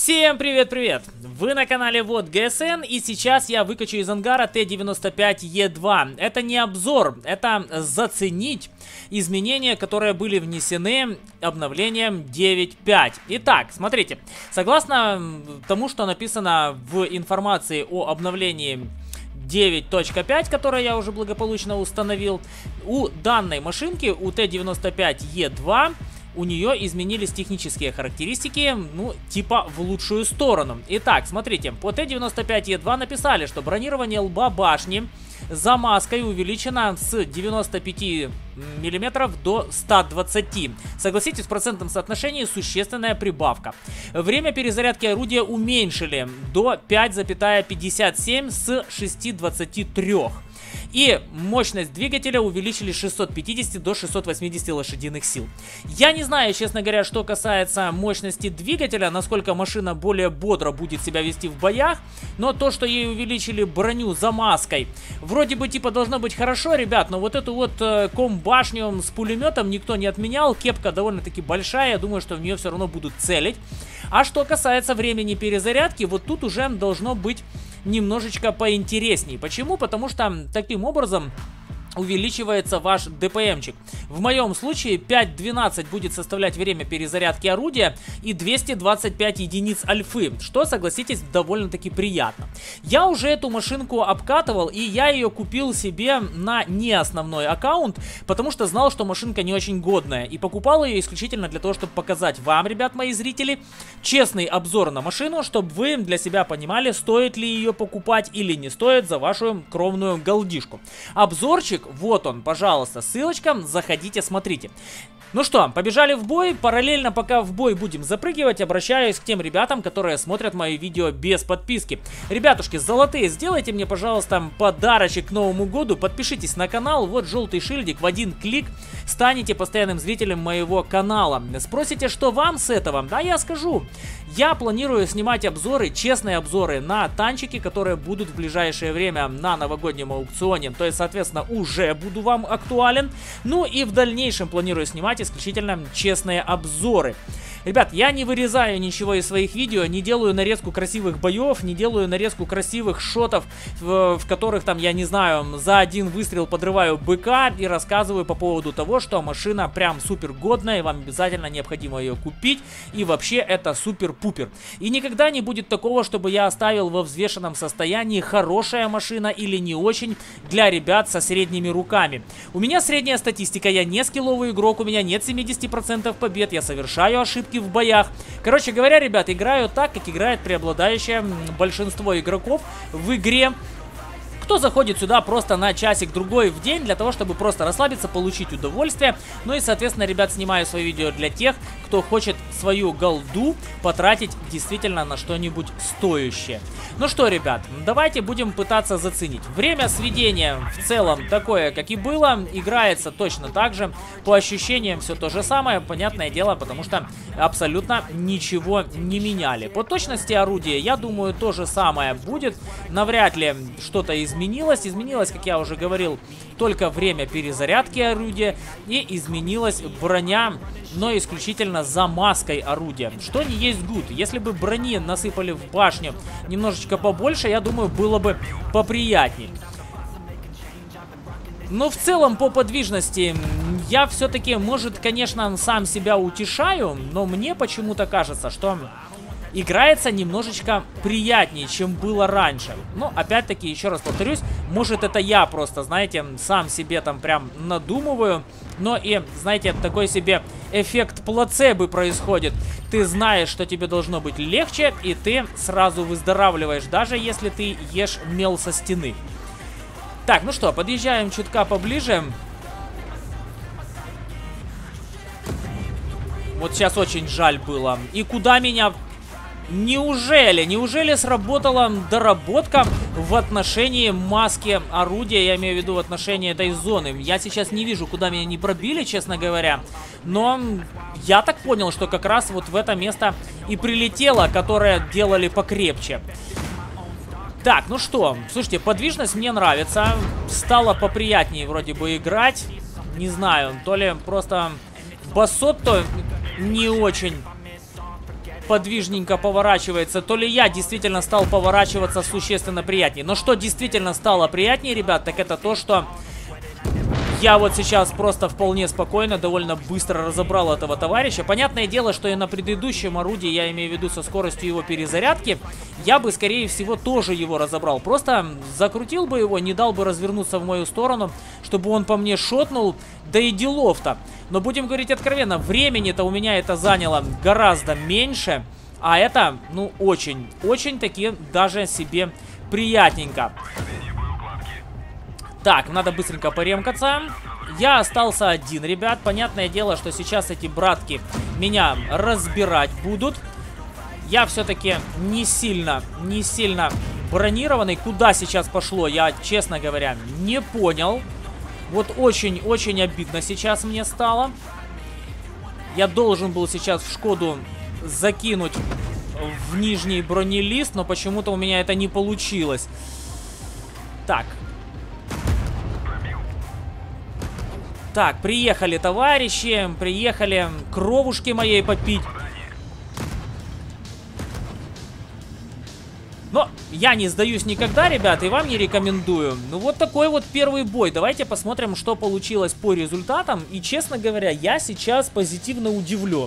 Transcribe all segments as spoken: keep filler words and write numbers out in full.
Всем привет-привет! Вы на канале Вот ГСН, и сейчас я выкачу из ангара Т девяносто пять Е два. Это не обзор, это заценить изменения, которые были внесены обновлением девять точка пять. Итак, смотрите, согласно тому, что написано в информации о обновлении девять точка пять, которое я уже благополучно установил, у данной машинки, у Т девяносто пять Е два, у нее изменились технические характеристики, ну, типа в лучшую сторону. Итак, смотрите, по Т девяносто пять Е два написали, что бронирование лба башни за маской увеличено с девяноста пяти миллиметров до ста двадцати. Согласитесь, в процентном соотношении существенная прибавка. Время перезарядки орудия уменьшили до пяти целых пятьдесят семь сотых с шестисот двадцати трёх. И мощность двигателя увеличили с шестисот пятидесяти до шестисот восьмидесяти лошадиных сил. Я не знаю, честно говоря, что касается мощности двигателя, насколько машина более бодро будет себя вести в боях, но то, что ей увеличили броню за маской, вроде бы типа должно быть хорошо, ребят, но вот эту вот э, ком-башню с пулеметом никто не отменял, кепка довольно-таки большая, я думаю, что в нее все равно будут целить. А что касается времени перезарядки, вот тут уже должно быть немножечко поинтересней. Почему? Потому что таким образом увеличивается ваш ДПМчик. В моем случае пять двенадцать будет составлять время перезарядки орудия и двести двадцать пять единиц альфы, что, согласитесь, довольно-таки приятно. Я уже эту машинку обкатывал, и я ее купил себе на не основной аккаунт, потому что знал, что машинка не очень годная, и покупал ее исключительно для того, чтобы показать вам, ребят, мои зрители, честный обзор на машину, чтобы вы для себя понимали, стоит ли ее покупать или не стоит за вашу кровную голдишку. Обзорчик, вот он, пожалуйста, ссылочка, заходите, смотрите. Ну что, побежали в бой. Параллельно, пока в бой будем запрыгивать, обращаюсь к тем ребятам, которые смотрят мои видео без подписки. Ребятушки, золотые, сделайте мне, пожалуйста, подарочек к Новому году. Подпишитесь на канал, вот желтый шильдик, в один клик станете постоянным зрителем моего канала. Спросите, что вам с этого? Да, я скажу. Я планирую снимать обзоры, честные обзоры на танчики, которые будут в ближайшее время на новогоднем аукционе. То есть, соответственно, уже буду вам актуален. Ну и в дальнейшем планирую снимать исключительно честные обзоры. Ребят, я не вырезаю ничего из своих видео, не делаю нарезку красивых боев, не делаю нарезку красивых шотов, в, в которых там, я не знаю, за один выстрел подрываю быка и рассказываю по поводу того, что машина прям супер годная, и вам обязательно необходимо ее купить, и вообще это супер-пупер. И никогда не будет такого, чтобы я оставил во взвешенном состоянии хорошая машина или не очень для ребят со средними руками. У меня средняя статистика, я не скилловый игрок, у меня нет семидесяти процентов побед, я совершаю ошибки в боях. Короче говоря, ребят, играю так, как играет преобладающее большинство игроков в игре. Кто заходит сюда просто на часик-другой в день для того, чтобы просто расслабиться, получить удовольствие. Ну и, соответственно, ребят, снимаю свои видео для тех, кто хочет свою голду потратить действительно на что-нибудь стоящее. Ну что, ребят, давайте будем пытаться заценить. Время сведения в целом такое, как и было. Играется точно так же. По ощущениям все то же самое, понятное дело, потому что абсолютно ничего не меняли. По точности орудия, я думаю, то же самое будет. Навряд ли что-то изменилось. Изменилось, изменилось, как я уже говорил, только время перезарядки орудия, и изменилась броня, но исключительно за маской орудия, что не есть гуд. Если бы брони насыпали в башню немножечко побольше, я думаю, было бы поприятнее. Но в целом по подвижности я все-таки, может, конечно, сам себя утешаю, но мне почему-то кажется, что играется немножечко приятнее, чем было раньше. Но, опять-таки, еще раз повторюсь, может, это я просто, знаете, сам себе там прям надумываю. Но и, знаете, такой себе эффект плацебо происходит. Ты знаешь, что тебе должно быть легче, и ты сразу выздоравливаешь, даже если ты ешь мел со стены. Так, ну что, подъезжаем чутка поближе. Вот сейчас очень жаль было. И куда меня... Неужели, неужели сработала доработка в отношении маски орудия, я имею в виду в отношении этой зоны? Я сейчас не вижу, куда меня не пробили, честно говоря, но я так понял, что как раз вот в это место и прилетело, которое делали покрепче. Так, ну что, слушайте, подвижность мне нравится, стало поприятнее вроде бы играть, не знаю, то ли просто Басотто не очень подвижненько поворачивается, то ли я действительно стал поворачиваться существенно приятнее. Но что действительно стало приятнее, ребят, так это то, что я вот сейчас просто вполне спокойно, довольно быстро разобрал этого товарища. Понятное дело, что и на предыдущем орудии, я имею в виду со скоростью его перезарядки, я бы, скорее всего, тоже его разобрал. Просто закрутил бы его, не дал бы развернуться в мою сторону, чтобы он по мне шотнул, да и делов-то. Но будем говорить откровенно, времени-то у меня это заняло гораздо меньше, а это, ну, очень, очень таки даже себе приятненько. Так, надо быстренько поремкаться. Я остался один, ребят. Понятное дело, что сейчас эти братки меня разбирать будут. Я все-таки не сильно, не сильно бронированный. Куда сейчас пошло, я, честно говоря, не понял. Вот очень-очень обидно сейчас мне стало. Я должен был сейчас в Шкоду закинуть в нижний бронелист, но почему-то у меня это не получилось. Так. Так, приехали товарищи, приехали кровушки моей попить. Но я не сдаюсь никогда, ребят, и вам не рекомендую. Ну вот такой вот первый бой. Давайте посмотрим, что получилось по результатам. И, честно говоря, я сейчас позитивно удивлен.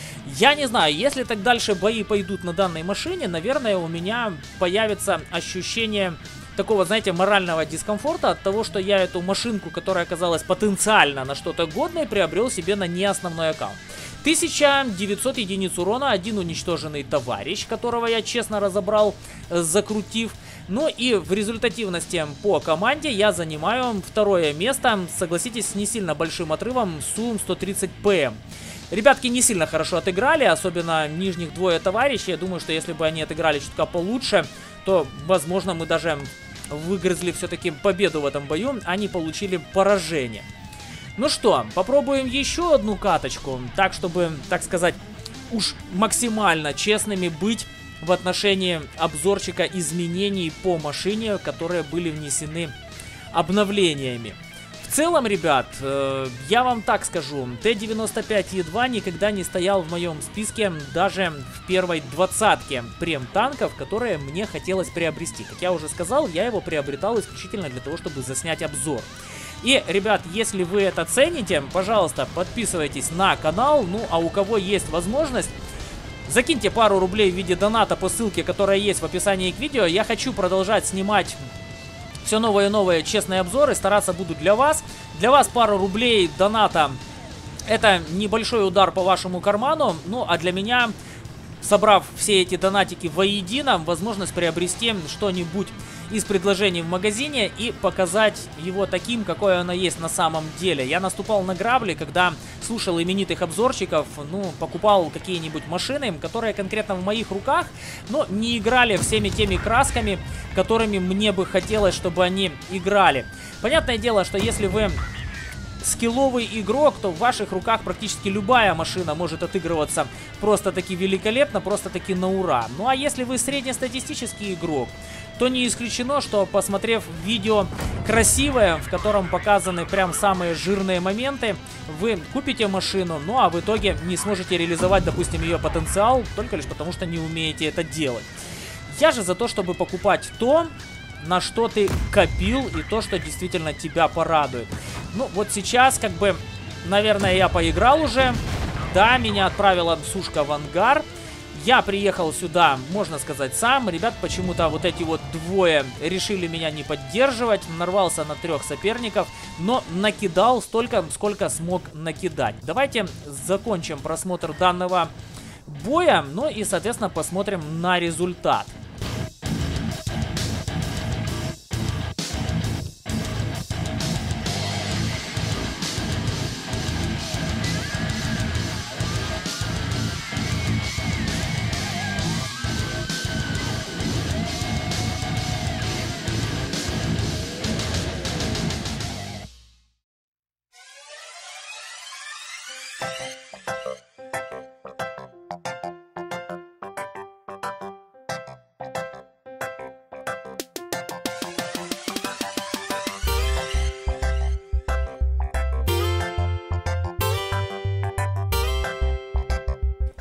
Я не знаю, если так дальше бои пойдут на данной машине, наверное, у меня появится ощущение такого, знаете, морального дискомфорта от того, что я эту машинку, которая оказалась потенциально на что-то годное, приобрел себе на неосновной аккаунт. тысяча девятьсот единиц урона, один уничтоженный товарищ, которого я честно разобрал, закрутив. Ну и в результативности по команде я занимаю второе место, согласитесь, с не сильно большим отрывом, СУМ сто тридцать ПМ. Ребятки не сильно хорошо отыграли, особенно нижних двое товарищей. Я думаю, что если бы они отыграли чутка получше, то, возможно, мы даже выгрызли все-таки победу в этом бою, а не получили поражение. Ну что, попробуем еще одну каточку, так, чтобы, так сказать, уж максимально честными быть в отношении обзорчика изменений по машине, которые были внесены обновлениями. В целом, ребят, э, я вам так скажу, Т девяносто пять Е два никогда не стоял в моем списке даже в первой двадцатке прем-танков, которые мне хотелось приобрести. Как я уже сказал, я его приобретал исключительно для того, чтобы заснять обзор. И, ребят, если вы это цените, пожалуйста, подписывайтесь на канал. Ну, а у кого есть возможность, закиньте пару рублей в виде доната по ссылке, которая есть в описании к видео. Я хочу продолжать снимать все новые и новые честные обзоры, стараться буду для вас. Для вас пару рублей доната — это небольшой удар по вашему карману. Ну, а для меня, собрав все эти донатики воедино, возможность приобрести что-нибудь из предложений в магазине и показать его таким, какое оно есть на самом деле. Я наступал на грабли, когда слушал именитых обзорщиков, ну, покупал какие-нибудь машины, которые конкретно в моих руках, но не играли всеми теми красками, которыми мне бы хотелось, чтобы они играли. Понятное дело, что если вы скилловый игрок, то в ваших руках практически любая машина может отыгрываться просто-таки великолепно, просто-таки на ура. Ну а если вы среднестатистический игрок, то не исключено, что, посмотрев видео красивое, в котором показаны прям самые жирные моменты, вы купите машину, ну а в итоге не сможете реализовать, допустим, ее потенциал, только лишь потому, что не умеете это делать. Я же за то, чтобы покупать то, на что ты копил, и то, что действительно тебя порадует. Ну, вот сейчас, как бы, наверное, я поиграл уже. Да, меня отправила сушка в ангар. Я приехал сюда, можно сказать, сам. Ребят, почему-то вот эти вот двое решили меня не поддерживать. Нарвался на трех соперников, но накидал столько, сколько смог накидать. Давайте закончим просмотр данного боя, ну и, соответственно, посмотрим на результат.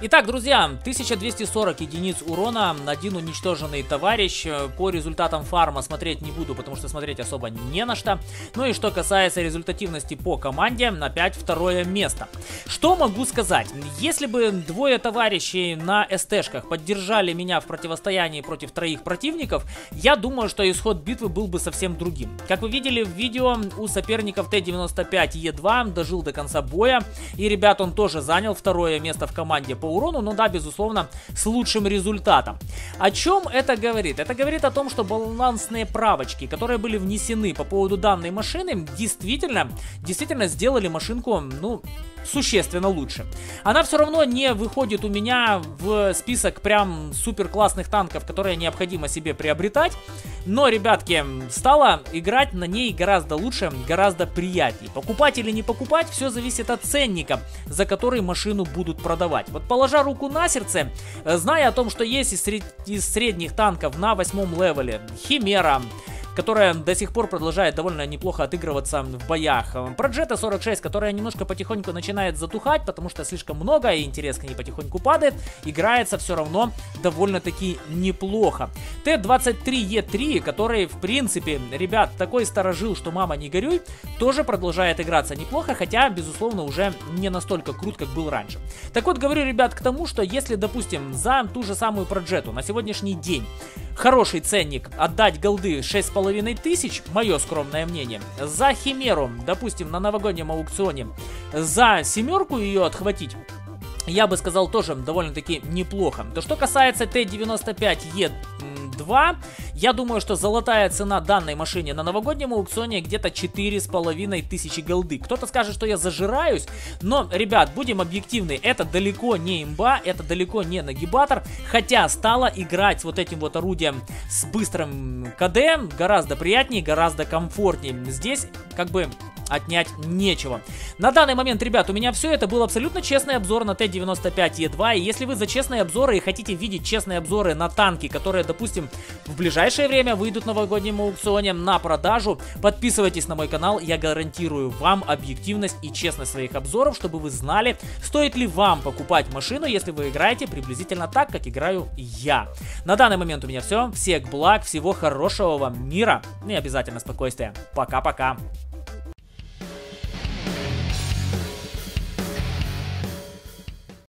Итак, друзья, тысяча двести сорок единиц урона, один уничтоженный товарищ. По результатам фарма смотреть не буду, потому что смотреть особо не на что. Ну и что касается результативности по команде, опять второе место. Что могу сказать? Если бы двое товарищей на СТшках поддержали меня в противостоянии против троих противников, я думаю, что исход битвы был бы совсем другим. Как вы видели в видео, у соперников Т девяносто пять Е два дожил до конца боя. И, ребят, он тоже занял второе место в команде по урону, но да, безусловно, с лучшим результатом. О чем это говорит? Это говорит о том, что балансные правочки, которые были внесены по поводу данной машины, действительно, действительно сделали машинку, ну, существенно лучше. Она все равно не выходит у меня в список прям супер классных танков, которые необходимо себе приобретать. Но, ребятки, стало играть на ней гораздо лучше, гораздо приятнее. Покупать или не покупать, все зависит от ценника, за который машину будут продавать. Вот положа руку на сердце, зная о том, что есть из, сред... из средних танков на восьмом левеле Химера, которая до сих пор продолжает довольно неплохо отыгрываться в боях. Проджета сорок шесть, которая немножко потихоньку начинает затухать, потому что слишком много, и интерес к ней потихоньку падает. Играется все равно довольно-таки неплохо. Т двадцать три Е три, который, в принципе, ребят, такой старожил, что мама не горюй, тоже продолжает играться неплохо, хотя, безусловно, уже не настолько крут, как был раньше. Так вот, говорю, ребят, к тому, что если, допустим, за ту же самую Проджету на сегодняшний день хороший ценник отдать голды шесть с половиной тысяч, мое скромное мнение, за Химеру, допустим, на новогоднем аукционе, за семерку ее отхватить, я бы сказал, тоже довольно-таки неплохо. То, что касается Т девяносто пять Е два, я думаю, что золотая цена данной машине на новогоднем аукционе где-то четыре с половиной тысячи голды. Кто-то скажет, что я зажираюсь, но, ребят, будем объективны, это далеко не имба, это далеко не нагибатор, хотя стало играть с вот этим вот орудием с быстрым КД гораздо приятнее, гораздо комфортнее. Здесь как бы отнять нечего. На данный момент, ребят, у меня все. Это был абсолютно честный обзор на Т девяносто пять Е два. И если вы за честные обзоры и хотите видеть честные обзоры на танки, которые, допустим, в ближайшее время выйдут на новогоднем аукционе на продажу, подписывайтесь на мой канал. Я гарантирую вам объективность и честность своих обзоров, чтобы вы знали, стоит ли вам покупать машину, если вы играете приблизительно так, как играю я. На данный момент у меня все. Всех благ, всего хорошего вам мира. И обязательно спокойствия. Пока-пока.